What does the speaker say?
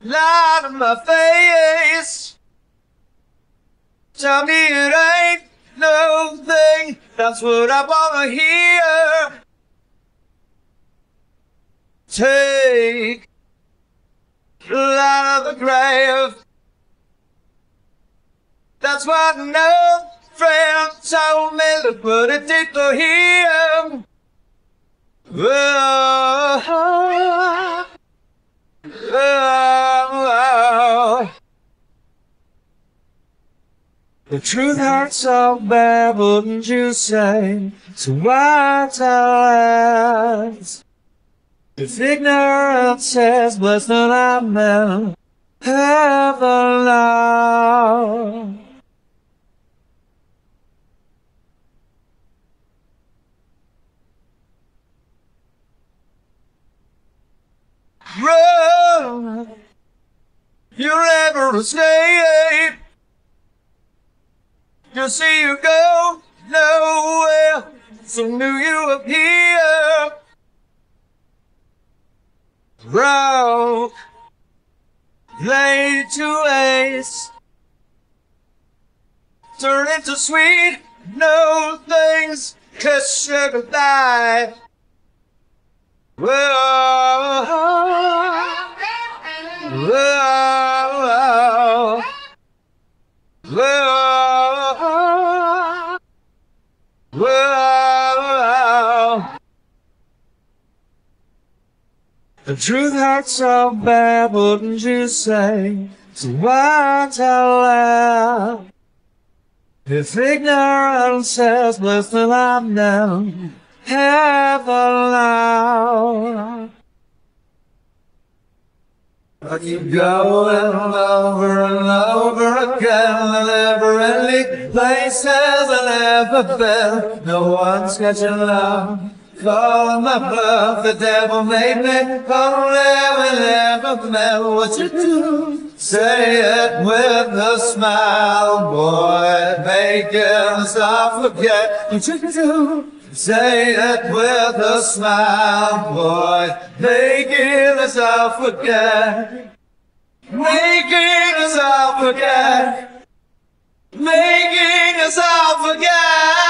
Light in my face. Tell me it ain't no thing. That's what I wanna hear. Take the light of the grave. That's what an old friend told me to put it deep to him. Oh, oh, oh. The truth hurts so bad, wouldn't you say? So why tell lies? If ignorance is bliss, then I'm in heaven now. Run, you'll never escape. You see you go nowhere, so new you appear. Broke, laid to waste, turn into sweet, no things, kiss you goodbye. Whoa, whoa, whoa, whoa. The truth hurts so bad, wouldn't you say? So why tell lies? If ignorance is bliss, then I'm down heaven now. I keep going over and over again, the never-ending places I never been. No one's catching love, calling my bluff. The devil made me, only never met. What you do? Say it with a smile, boy, making us all forget. What you do? Say it with a smile, boy, making us all forget. Making us all forget. Making us all forget.